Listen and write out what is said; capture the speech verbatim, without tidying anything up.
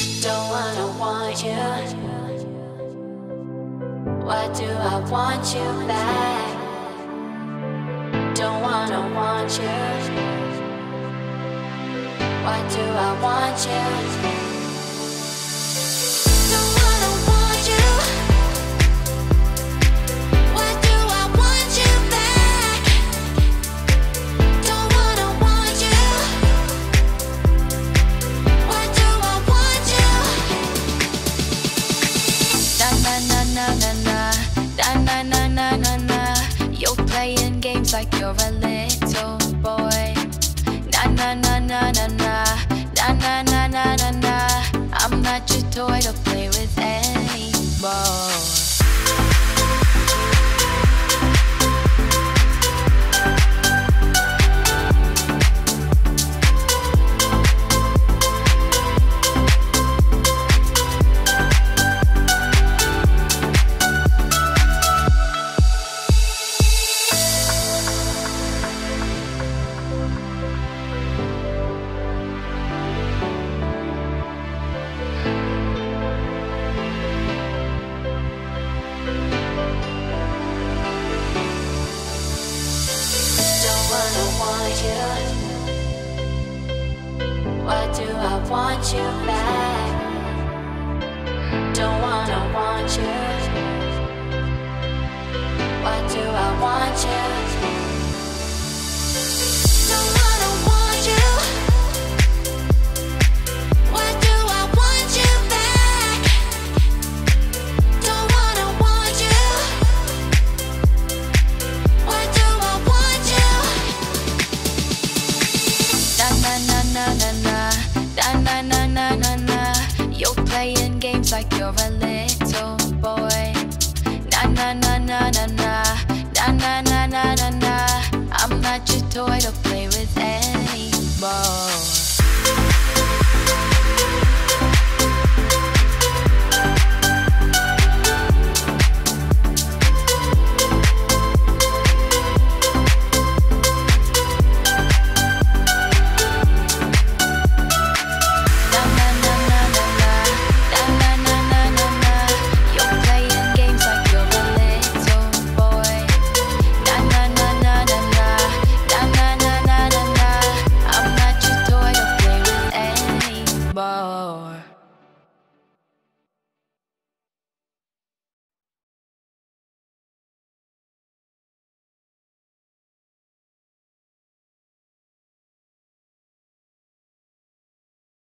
Don't wanna want you. Why do I want you back? Don't wanna want you. Why do I want you? Don't wanna want you. Why do I want you back? Don't wanna want you. Why do I want you? Na na na na na na na na na na na. You're playing games like you're a little boy. Na na na na na na na na na na na na. I'm not your toy to play with anymore. Why do I want you back? Don't wanna want you. Why do I want you? Don't wanna want you. Why do I want you back? Don't wanna want you. Why do I want you? Na na na na na na. Na na na na na. You're playing games like you're a little boy. Na na na na na na. Na na na na na na. I'm not your toy to